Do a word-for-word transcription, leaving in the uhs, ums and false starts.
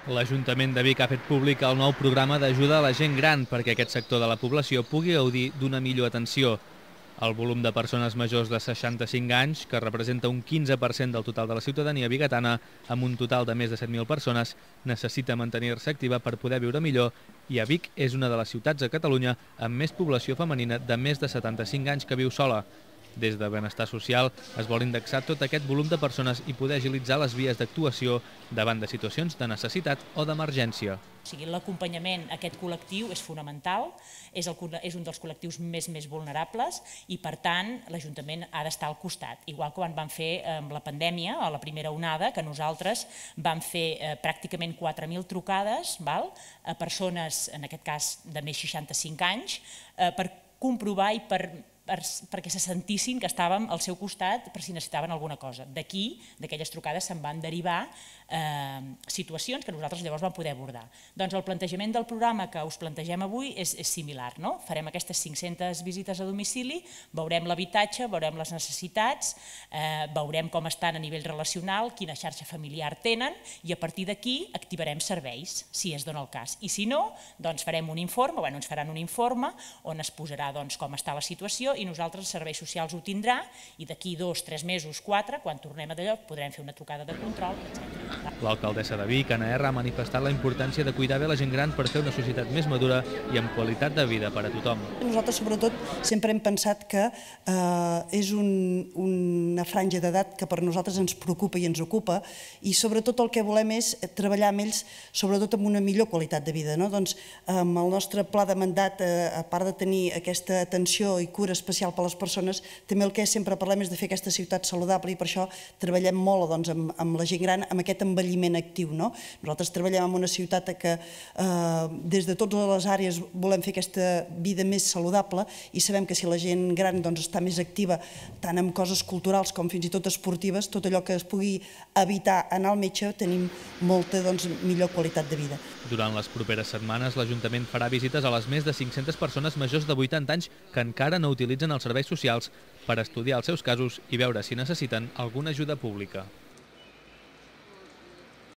L'Ajuntament de Vic ha fet públic el nou programa d'ajuda a la gent gran perquè aquest sector de la població pugui gaudir d'una millor atenció. El volum de persones majors de seixanta-cinc anys, que representa un quinze per cent del total de la ciutadania biguetana, amb un total de més de set mil persones, necessita mantenir-se activa per poder viure millor i a Vic és una de les ciutats a Catalunya amb més població femenina de més de setanta-cinc anys que viu sola. Des de Benestar Social es vol indexar tot aquest volum de persones i poder agilitzar les vies d'actuació davant de situacions de necessitat o d'emergència. O sigui, l'acompanyament a aquest col·lectiu és fonamental, és, el, és un dels col·lectius més més vulnerables i, per tant, l'Ajuntament ha d'estar al costat. Igual que quan vam fer amb la pandèmia, a la primera onada, que nosaltres vam fer eh, pràcticament quatre mil trucades val, a persones, en aquest cas de més de seixanta-cinc anys, eh, per comprovar i per perquè se sentissin que estàvem al seu costat per si necessitaven alguna cosa. D'aquí, d'aquelles trucades, se'n van derivar eh, situacions que nosaltres llavors vam poder abordar. Doncs el plantejament del programa que us plantegem avui és, és similar. No? Farem aquestes cinc-centes visites a domicili, veurem l'habitatge, veurem les necessitats, eh, veurem com estan a nivell relacional, quina xarxa familiar tenen i a partir d'aquí activarem serveis, si es dona el cas. I si no, doncs farem un informe, bueno, ens faran un informe on es posarà doncs, com està la situació i nosaltres els serveis socials ho tindrà i d'aquí dos, tres mesos, quatre, quan tornem a d'allò, podrem fer una trucada de control, etcètera. L'alcaldessa de Vic, Anna R, ha manifestat la importància de cuidar bé la gent gran per fer una societat més madura i amb qualitat de vida per a tothom. Nosaltres, sobretot, sempre hem pensat que eh, és un, una franja d'edat que per nosaltres ens preocupa i ens ocupa i sobretot el que volem és treballar amb ells sobretot amb una millor qualitat de vida. No? Doncs amb el nostre pla de mandat, eh, a part de tenir aquesta atenció i cura especial per a les persones, també el que sempre parlem és de fer aquesta ciutat saludable i per això treballem molt doncs, amb, amb la gent gran, amb aquest envelliment actiu. No? Nosaltres treballem en una ciutat que eh, des de totes les àrees volem fer aquesta vida més saludable i sabem que si la gent gran doncs, està més activa tant en coses culturals com fins i tot esportives, tot allò que es pugui evitar anar al metge, tenim molta doncs, millor qualitat de vida. Durant les properes setmanes, l'Ajuntament farà visites a les més de cinc-centes persones majors de vuitanta anys que encara no utilitzen els serveis socials per estudiar els seus casos i veure si necessiten alguna ajuda pública.